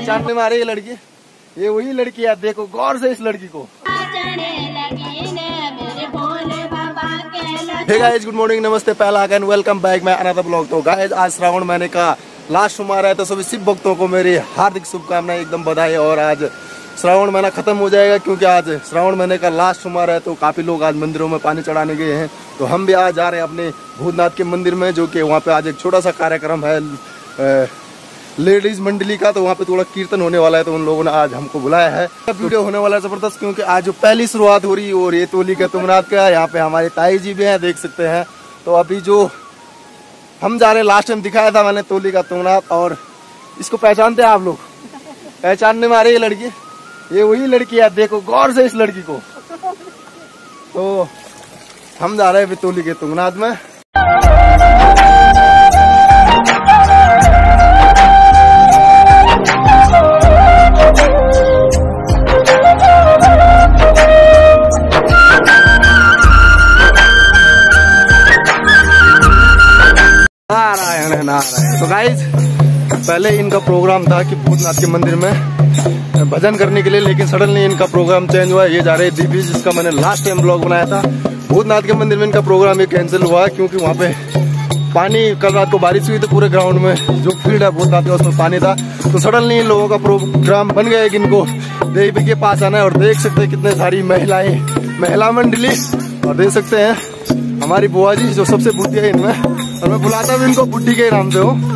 पहचानने में आ रही है लड़की, ये वही लड़की है। देखो गौर से इस लड़की को। हे गाइस, गुड मॉर्निंग, नमस्ते, पहला एंड वेलकम बैक मैं अनदर ब्लॉग। तो गाइस आज श्रावण महीने का लास्ट सोमवार है, तो सभी शिव भक्तों को मेरी हार्दिक शुभकामनाएं, एकदम बधाई। और आज श्रावण महीना खत्म हो जाएगा क्योंकि आज श्रावण महीने का लास्ट सोमवार है। तो काफी लोग आज मंदिरों में पानी चढ़ाने गए हैं, तो हम भी आज जा रहे हैं अपने भूतनाथ के मंदिर में, जो कि वहाँ पे आज एक छोटा सा कार्यक्रम है लेडीज मंडली का। तो वहाँ पे थोड़ा कीर्तन होने वाला है, तो उन लोगों ने आज हमको बुलाया है। वीडियो होने वाला है जबरदस्त, क्योंकि आज जो पहली शुरुआत हो रही है और ये तोली के तुंगनाथ का, यहाँ पे हमारे ताई जी भी हैं, देख सकते हैं। तो अभी जो हम जा रहे हैं, लास्ट टाइम दिखाया था मैंने तोली का तुंगनाथ। और इसको पहचानते हैं आप लोग? पहचानने में आ रही है लड़की, ये वही लड़की है। देखो गौर से इस लड़की को। तो हम जा रहे हैं तोली के तुंगनाथ में। नारायण नारायण। तो गाइज पहले इनका प्रोग्राम था कि भूतनाथ के मंदिर में भजन करने के लिए, लेकिन सडनली इनका प्रोग्राम चेंज हुआ। ये जा रहे दिव्य, जिसका मैंने लास्ट टाइम ब्लॉग बनाया था। भूतनाथ के मंदिर में इनका प्रोग्राम ये कैंसिल हुआ क्योंकि वहाँ पे पानी, कल रात को बारिश हुई, तो पूरे ग्राउंड में जो फील्ड है भूतनाथ का उसमें पानी था। तो सडनली इन लोगों का प्रोग्राम बन गया कि इनको देवी के पास आना है। और देख सकते हैं कितने सारी महिलाएं, महिला मंडली, और देख सकते हैं हमारी बुआ जी जो सबसे बुढ़ी है इनमें। और मैं बुलाता भी इनको बुढ़ी के नाम से हूँ,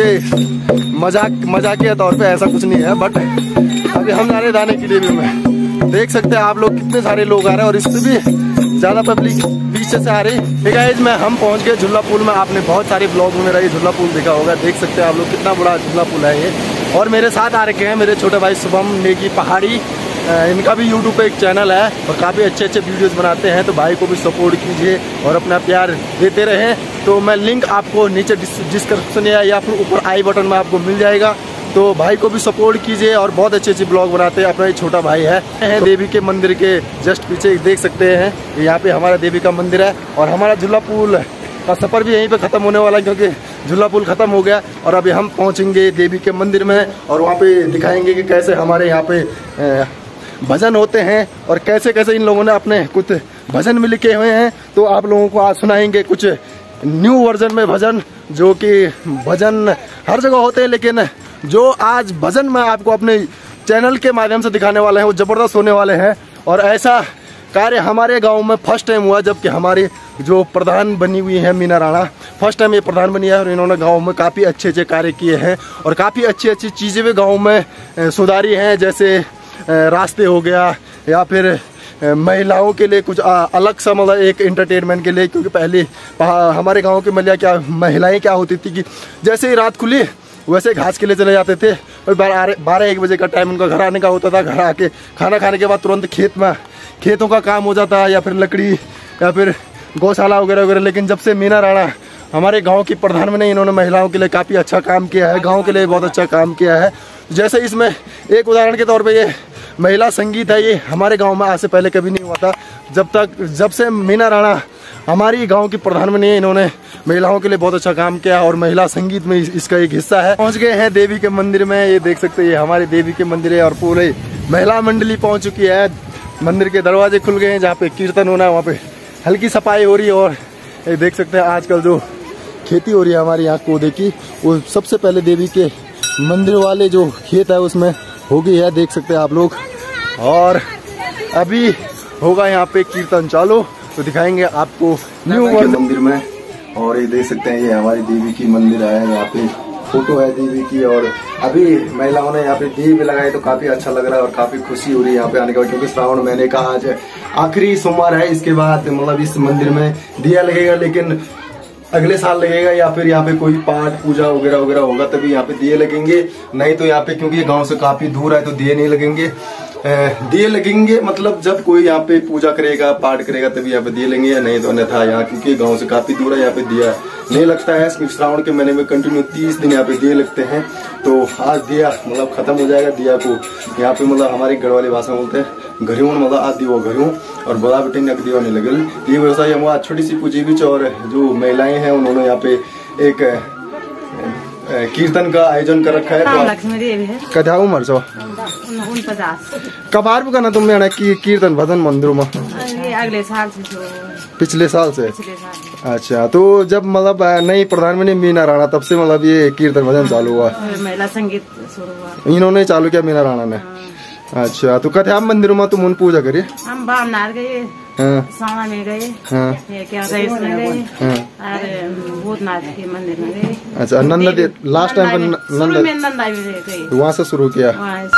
ये मजाकिया तौर पे, ऐसा कुछ नहीं है। बट अभी हम जा रहे दाने की देवी में। देख सकते हैं आप लोग कितने सारे लोग आ रहे हैं, और इससे भी ज्यादा पब्लिक पीछे से आ रही है। गाइस मैं हम पहुंच गए झूला पुल में। आपने बहुत सारे ब्लॉग में मेरा ये झूला पुल देखा होगा। देख सकते हैं आप लोग कितना बड़ा झूला पुल है ये। और मेरे साथ आ रखे हैं मेरे छोटे भाई शुभम नेगी पहाड़ी, इनका भी यूट्यूब पे एक चैनल है और काफ़ी अच्छे अच्छे वीडियोस बनाते हैं। तो भाई को भी सपोर्ट कीजिए और अपना प्यार देते रहें। तो मैं लिंक आपको नीचे डिस्क्रिप्शन या फिर ऊपर आई बटन में आपको मिल जाएगा। तो भाई को भी सपोर्ट कीजिए, और बहुत अच्छे अच्छे ब्लॉग बनाते हैं। अपना ही छोटा भाई है। देवी के मंदिर के जस्ट पीछे देख सकते हैं, यहाँ पे हमारा देवी का मंदिर है। और हमारा झूला पुल का सफ़र भी यहीं पे ख़त्म होने वाला है, क्योंकि झूला पुल ख़त्म हो गया। और अभी हम पहुँचेंगे देवी के मंदिर में, और वहाँ पे दिखाएंगे कि कैसे हमारे यहाँ पे भजन होते हैं, और कैसे कैसे इन लोगों ने अपने कुछ भजन भी लिखे हुए हैं। तो आप लोगों को आज सुनाएंगे कुछ न्यू वर्जन में भजन, जो कि भजन हर जगह होते हैं, लेकिन जो आज भजन मैं आपको अपने चैनल के माध्यम से दिखाने वाले हैं वो ज़बरदस्त होने वाले हैं। और ऐसा कार्य हमारे गांव में फर्स्ट टाइम हुआ, जबकि हमारे जो प्रधान बनी हुई है मीना राणा, फर्स्ट टाइम ये प्रधान बनी है। और इन्होंने गांव में काफ़ी अच्छे अच्छे कार्य किए हैं, और काफ़ी अच्छी अच्छी चीज़ें भी गाँव में सुधारी हैं, जैसे रास्ते हो गया, या फिर महिलाओं के लिए कुछ अलग सा, मतलब एक एंटरटेनमेंट के लिए। क्योंकि पहले हमारे गांव की महिलाएं क्या होती थी कि जैसे ही रात खुली वैसे घास के लिए चले जाते थे, और 12-1 बजे का टाइम उनका घर आने का होता था। घर आके खाना खाने के बाद तुरंत खेतों का काम हो जाता, या फिर लकड़ी, या फिर गौशाला वगैरह वगैरह। लेकिन जब से मीना राणा हमारे गांव की प्रधान बने, इन्होंने महिलाओं के लिए काफ़ी अच्छा काम किया है, गांव के लिए बहुत अच्छा काम किया है। जैसे इसमें एक उदाहरण के तौर पे ये महिला संगीत है, ये हमारे गांव में आज से पहले कभी नहीं हुआ था। जब से मीना राणा हमारी गांव की प्रधान बनी है, इन्होंने महिलाओं के लिए बहुत अच्छा काम किया, और महिला संगीत में इसका एक हिस्सा है। पहुंच गए हैं देवी के मंदिर में, ये देख सकते हैं, ये हमारे देवी के मंदिर है। और पूरे महिला मंडली पहुँच चुकी है। मंदिर के दरवाजे खुल गए हैं, जहाँ पे कीर्तन होना है वहाँ पे हल्की सफाई हो रही है। और ये देख सकते हैं आजकल जो खेती हो रही है हमारे यहाँ कोदे की, वो सबसे पहले देवी के मंदिर वाले जो खेत है उसमें हो गई है, देख सकते हैं आप लोग। और अभी होगा यहाँ पे कीर्तन चालू, तो दिखाएंगे आपको न्यू मंदिर में। और ये देख सकते हैं, ये हमारी देवी की मंदिर है, यहाँ पे फोटो है देवी की। और अभी महिलाओं ने यहाँ पे दीप लगाए, तो काफी अच्छा लग रहा है और काफी खुशी हो रही है यहाँ पे आने के बाद, क्योंकि श्रावण महीने का आज आखिरी सोमवार है। इसके बाद मतलब इस मंदिर में दिया लगेगा, लेकिन अगले साल लगेगा, या फिर यहाँ पे कोई पाठ पूजा वगैरह वगैरह होगा तभी यहाँ पे दिए लगेंगे। नहीं तो यहाँ पे, क्योंकि ये गांव से काफी दूर है, तो दिए नहीं लगेंगे। दिए लगेंगे मतलब जब कोई यहाँ पे पूजा करेगा, पाठ करेगा, तभी यहाँ पे दिए लगेंगे, या नहीं तो अन्यथा यहाँ, क्योंकि गांव से काफी दूर है, यहाँ पे दिया नहीं लगता है। श्रावण के महीने में कंटिन्यू 30 दिन यहाँ पे दिए लगते हैं। तो आज दिया मतलब खत्म हो जाएगा। दिया को यहाँ पे मतलब हमारी गढ़वाली भाषा में बोलते हैं घरियों, मतलब आज दिवो घरियों, और बड़ा बेटे ने दिवा नहीं लगल। ये व्यवसाय हम आज छोटी सी पूजी भी, और जो महिलाएं हैं उन्होंने यहाँ पे एक कीर्तन का आयोजन कर रखा है। तो लक्ष्मी देवी है। कथा उम्र छो 49। कबार भी करना तुम यहाँ की कीर्तन भजन मंदिरों में? अगले साल से। पिछले साल से? अच्छा, तो जब मतलब नई प्रधानमंत्री मीना राणा तब से मतलब ये कीर्तन भजन चालू हुआ? महिला संगीत शुरू हुआ, इन्होंने चालू किया मीना राणा ने। अच्छा, तो कथे आप मंदिरों में तुम उन पूजा करिए? हम बामनार गए, सावना में गए, क्या गए, भूतनाथ के मंदिर में गए। अच्छा, नंदा लास्ट टाइम नंदा गए, वहाँ से शुरू किया।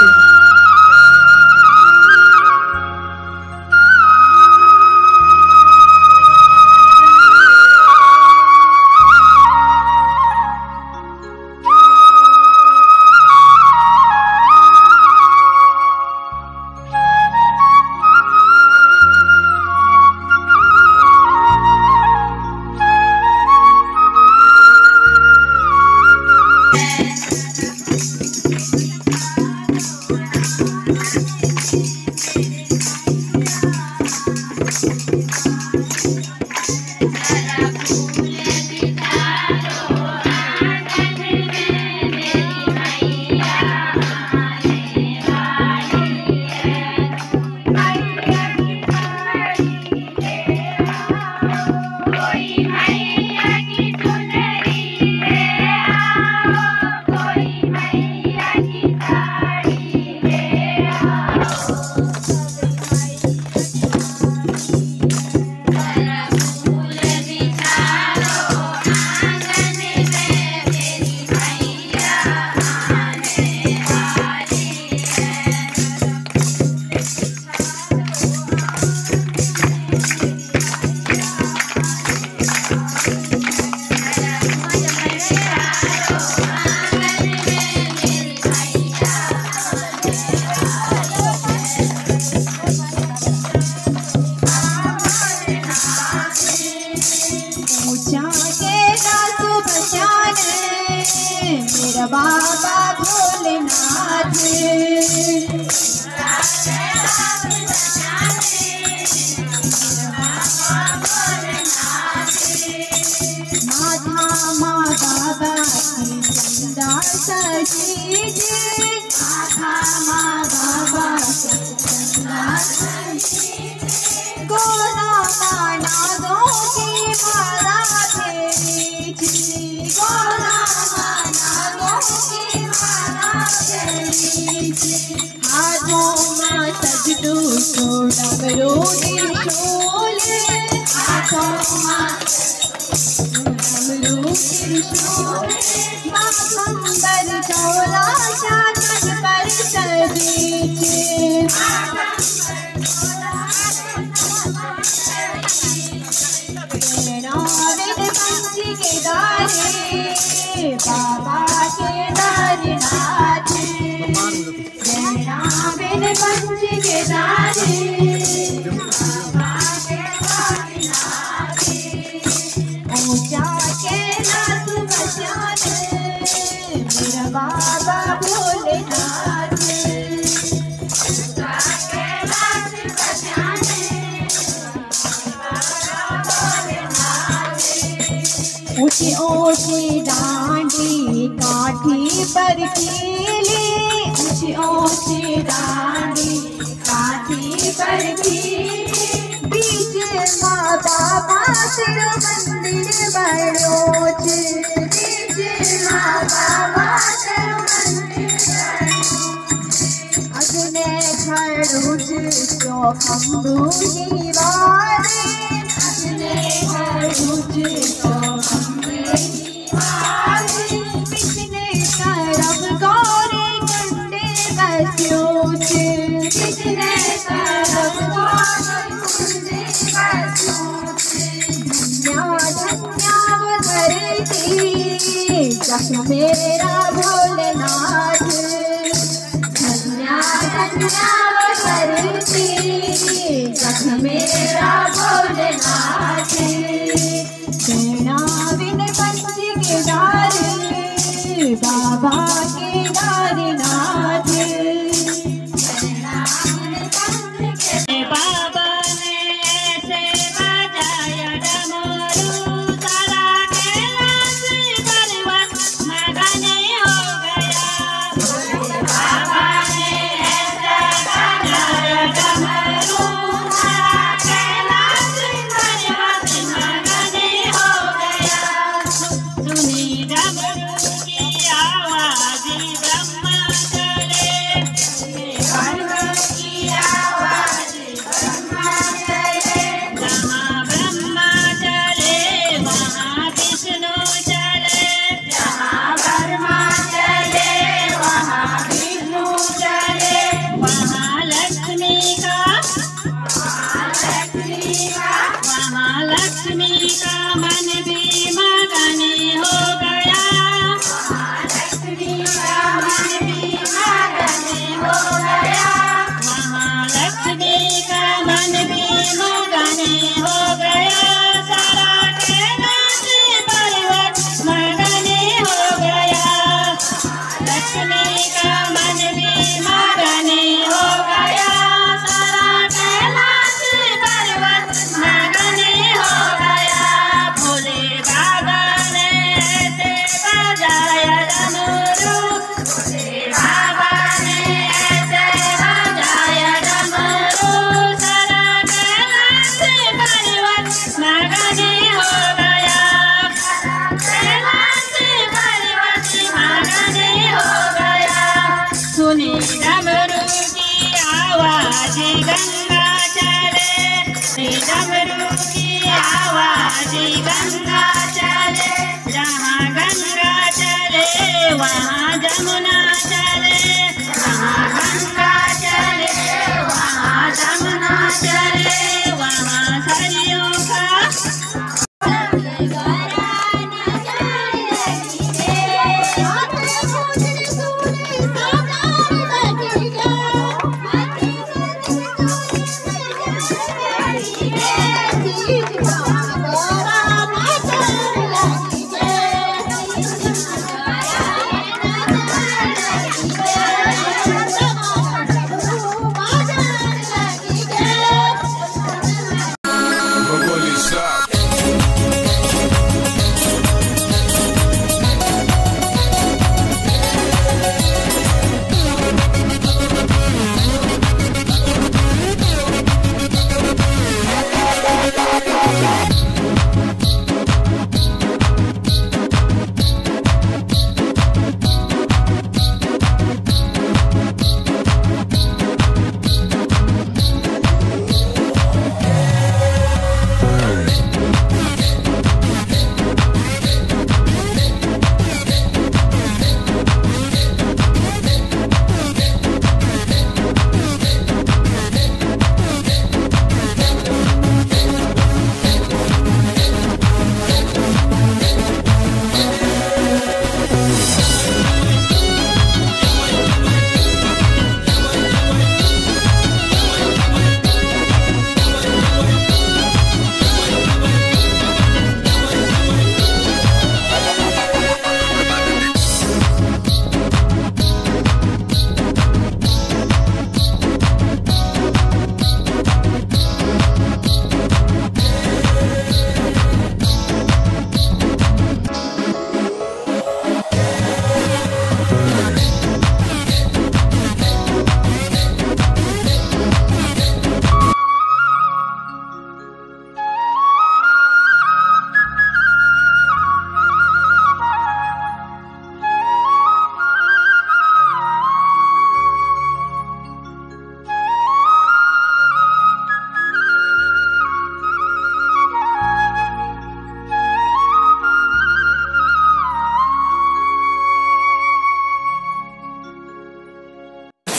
ऊंची ऊंची डांडी काठी पर कीली, ऊंची ऊंची डांडी काठी पर कीली, बीच माता मातर मंदिर बड़ोच, बीच माता मातर मंदिर अग्ने खड़ूज जो खम्बूनी वाले, अग्ने खड़ूज जो मेरा भोलेनाथ धन्या धन्या करती जख मेरा भोलेनाथ, तेरा बिन पंछी के डारे बाबा के दारनाथ, बाबा ने ऐसे बजाया डमरू सारा कैलाश पर्वत मगन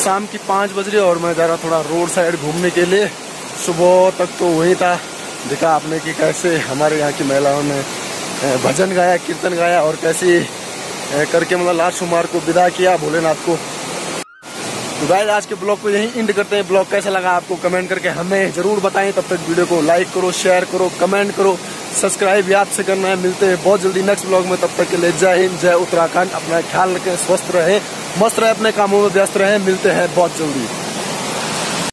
शाम की 5 बज रही है और मैं जा रहा थोड़ा रोड साइड घूमने के लिए। सुबह तक तो वही था, देखा आपने कि कैसे हमारे यहाँ की महिलाओं ने भजन गाया, कीर्तन गाया और कैसे करके मतलब लास्ट सोमवार को विदा किया भोलेनाथ को। तो गाइस आज के ब्लॉग को यहीं एंड करते हैं। ब्लॉग कैसा लगा आपको कमेंट करके हमें जरूर बताएं। तब तक वीडियो को लाइक करो, शेयर करो, कमेंट करो, सब्सक्राइब याद से करना है। मिलते हैं बहुत जल्दी नेक्स्ट ब्लॉग में। तब तक के लिए जय हिंद, जय उत्तराखंड। अपना ख्याल रखें, स्वस्थ रहे, मस्त रहे, अपने कामों में व्यस्त रहे। मिलते हैं बहुत जल्दी।